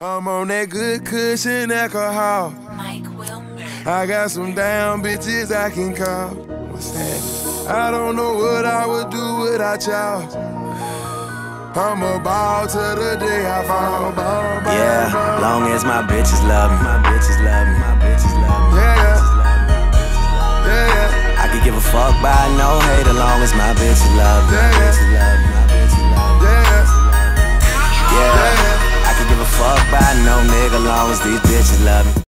I'm on that good cushion alcohol. Mike Wilmer. I got some damn bitches I can call. What's that? I don't know what I would do without y'all. I'm a ball till the day I fall. Yeah, long as my bitches love me, my bitches love me, my bitches love me. Yeah, yeah. I could give a fuck by no hate, as long as my bitches love me, my bitches love me, my bitches love me. Yeah, I could give a fuck by no nigga, long as these bitches love me.